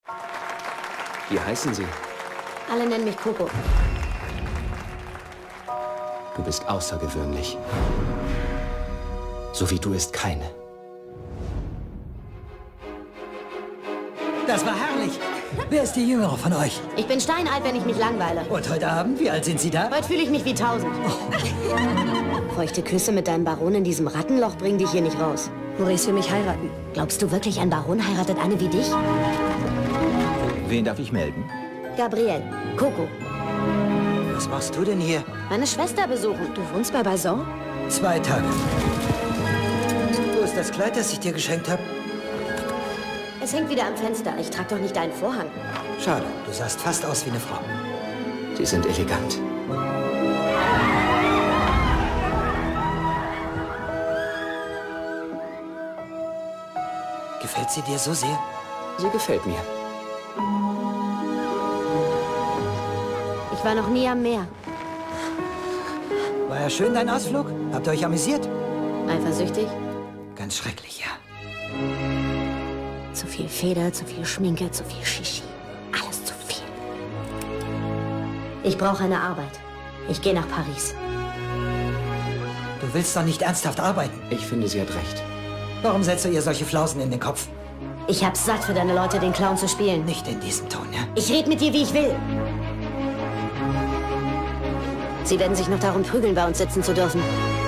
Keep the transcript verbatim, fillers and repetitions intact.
Wie heißen Sie? Alle nennen mich Coco. Du bist außergewöhnlich. So wie du ist keine. Das war herrlich. Wer ist die Jüngere von euch? Ich bin steinalt, wenn ich mich langweile. Und heute Abend, wie alt sind Sie da? Heute fühle ich mich wie tausend. Oh. Feuchte Küsse mit deinem Baron in diesem Rattenloch bringen dich hier nicht raus. Maurice will mich heiraten. Glaubst du wirklich, ein Baron heiratet eine wie dich? Wen darf ich melden? Gabrielle. Coco. Was machst du denn hier? Meine Schwester besuchen. Du wohnst bei Bason? Zwei Tage. Wo ist das Kleid, das ich dir geschenkt habe? Es hängt wieder am Fenster. Ich trage doch nicht deinen Vorhang. Schade, du sahst fast aus wie eine Frau. Sie sind elegant. Gefällt sie dir so sehr? Sie gefällt mir. Ich war noch nie am Meer. War ja schön, dein Ausflug? Habt ihr euch amüsiert? Eifersüchtig? Ganz schrecklich, ja. Zu viel Feder, zu viel Schminke, zu viel Shishi. Alles zu viel. Ich brauche eine Arbeit. Ich gehe nach Paris. Du willst doch nicht ernsthaft arbeiten. Ich finde, sie hat recht. Warum setzt du ihr solche Flausen in den Kopf? Ich hab's satt, für deine Leute den Clown zu spielen. Nicht in diesem Ton, ja? Ich rede mit dir, wie ich will. Sie werden sich noch darum prügeln, bei uns sitzen zu dürfen.